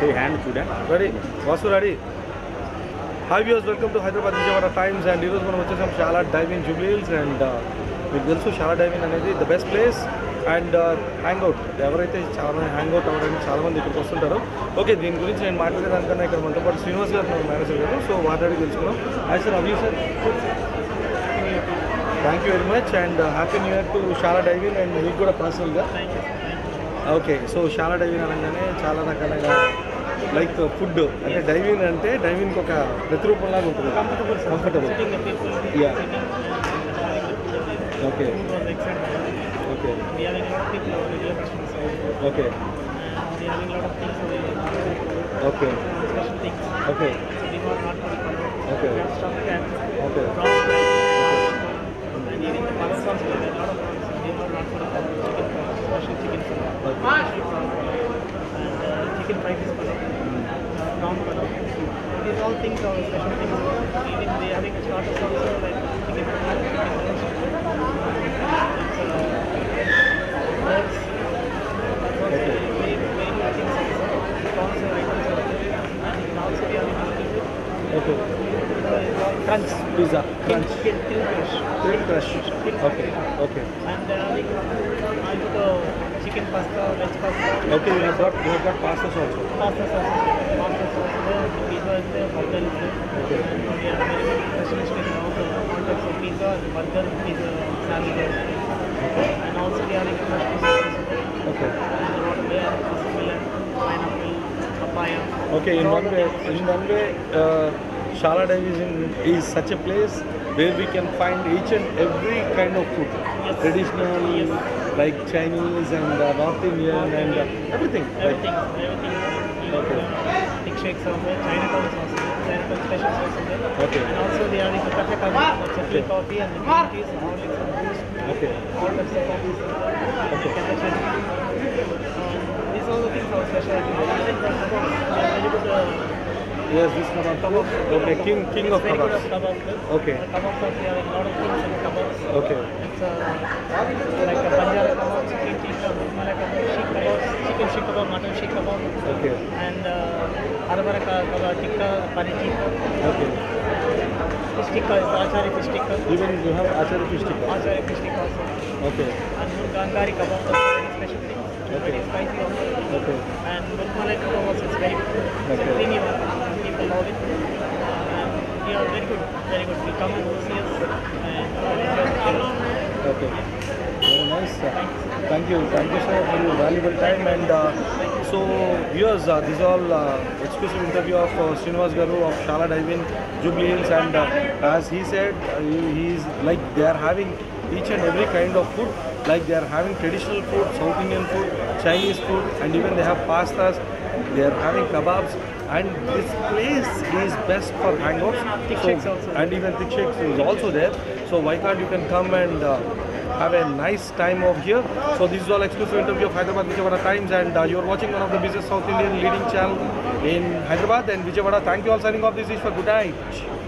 So hand చూడా ready Vasu ready hi viewers welcome to Hyderabad Vijayawada Times and ఈరోజు మనం వచ్చేసాం షాలా డైవింగ్ జూబ్లీ హిల్స్ అండ్ మీకు తెలుసు షాలా డైవింగ్ అనేది the best place and hangout ఎవరైతే చాలా హ్యాంగ్అవుట్ అవ్వడానికి చాలామంది ఇక్కడికి వస్తుంటారు. ఓకే, దీని గురించి నేను మాట్లాడేదానికన్నా ఇక్కడ మనతో పాటు శ్రీనివాస్ గారు మేనేజర్ గారు. సో వాటి తెలుసుకున్నాం. హాయ్ సార్, అవి sir, thank you very much and happy new year to Shala diving and మీకు కూడా పర్సనల్గా. ఓకే, సో షాలా డైవింగ్ అనగానే చాలా రకాలుగా లైక్ ఫుడ్ అంటే డైవింగ్ అంటే డైవింగ్కి ఒక ప్రతిరూపంలాగా ఉంటుంది. Comfortable yeah okay okay okay okay okay okay okay chicken fried rice color, prawn color. These all things are special things. Even they having a starters also like chicken roast, birds. That's also very good things also. Prawns items are there. And you can also be having okay. Crunch Pizza, crunch. Till fish. Okay, okay. And I put chicken pasta, veg pasta. Okay, you have got pastas also. Pasta sauce is there, pizza is there, burger is there. Okay. And we have very good specialist in all types of pizza, burger, pizza, salad. And also we are into mashed potatoes. Okay. And watermelon, watermelon, pineapple, papaya. Okay, in one way, Shala Diving is such a place where we can find each and every kind of food. Yes. Traditional, yes. like Chinese and North Indian and everything. Everything. Okay. Thick shakes are there, Chinatown sauce is there, Chinatown special sauce is there. Okay. And also they are in the cafe coffee, that's a tea coffee and the green teas, Horlicks and Boost. Okay. All types of coffees are there. Okay. Cappuccino. These all the things are special. Even the kebabs, they are very good. Yes, this kebab. Okay, king of very good kebabs. of kebabs. Okay. The kebabs are there, a lot of things in kebabs. Okay. It's like a banjara kebab, chicken tikka, musmala kebab, sheikh kebabs, chicken sheikh kebab, mutton sheikh kebab. Okay. And arabara kebab, tikka, paneer tikka. Okay. Fish tikka is achari fish tikka. Even you have achari fish tikka. Achari fish tikka also. Okay. And gangari kebab also very special thing. Okay. Very spicy also. Okay. And musmala kebab also is very good. It's Okay. a creamy one. People love it. And yeah, very good, very good. We come and see us and Okay. Very nice. Thank you sir for your valuable time. And so viewers, this is all exclusive interview of Srinivas Garu of Shala Diving Jubilee Hills, and as he said, he is like they are having each and every kind of food, like they are having traditional food, South Indian food, Chinese food, and even they have pastas, they are having kebabs, and this place is best for hangouts. Thick shakes also. And even thick shakes is also there. So why can't you can come and have a nice time over here. So this is all exclusive interview of Hyderabad Vijayawada Times, and you are watching one of the busiest South Indian leading channel in Hyderabad and Vijayawada. Thank you all. Signing off, this is for good night.